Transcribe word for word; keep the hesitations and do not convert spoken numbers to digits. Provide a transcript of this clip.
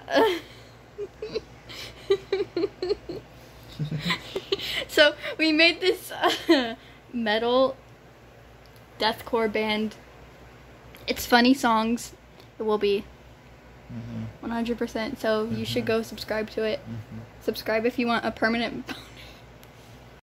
So we made this uh, metal deathcore band. It's funny songs. It will be one hundred percent. So mm-hmm. you should go subscribe to it. Mm-hmm. Subscribe if you want a permanent